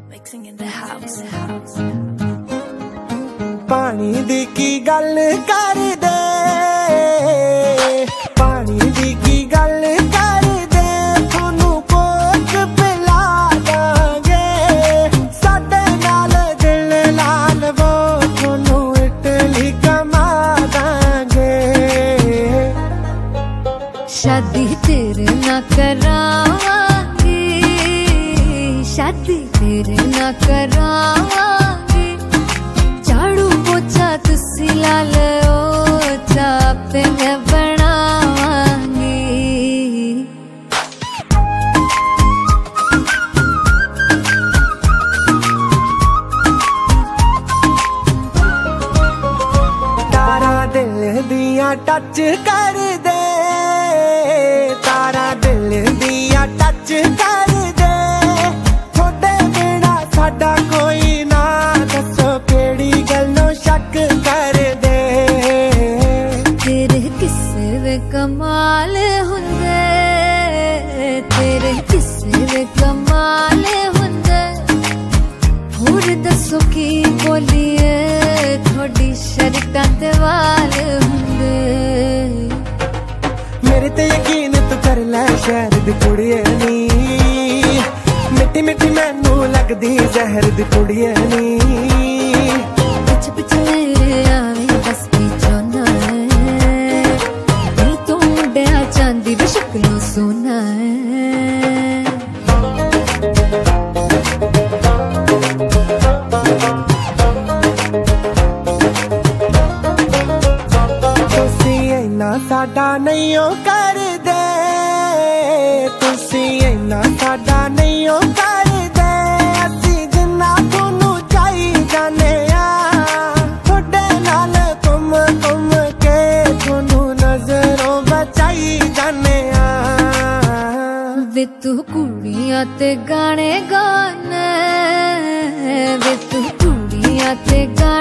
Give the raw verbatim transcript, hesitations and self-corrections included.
Mixing in the house. पानी दी की गल कर दे, पानी दी की गल कर दे, थोनू कोक पिला दांगे, साडे नाल दिल ला लवो, थोनू इटली कमा दांगे। शादी तेरे ना करावांगी, शादी तेरे ना करावांगी, झाड़ू पोछा तुसी ला लो, चापे मैं बनावांगी। तारा दिल दिया टच कर दे, तारा दिल दिया टच कर दे, थोड़े बिना साडा कोई ना, दसो केड़ी गल्लों शक कर दे। तेरे किस्से वे कमाल हुंदे, तेरे किस्से वे कमाल हुंदे, होर दसो की बोलिए, थोड़ी शर्टां ते वाल हुंदे। मेरे ते यकीन तू कर ले शहर दी कुड़िए नी, मिट्टी मिट्टी मैनू लगदी जहर दी कुड़िए नी। पिछ पिछ मेरे आवे बस की चोना है, दिल तो मुंडिया चांदी दी शक्लों सोना है। तुसी इन्ना साडा नहीं ओ कर दे, तुसी इन्ना साडा नहीं ओ कर दे, असी जिन्ना थोनू चाही जाने आ, थोड़े नाल घुम घुम के थोनू नजरों बचाई जाने आ। वे तू कुड़ियां ते गाने गाने, वे तू कुड़ियां ते गाने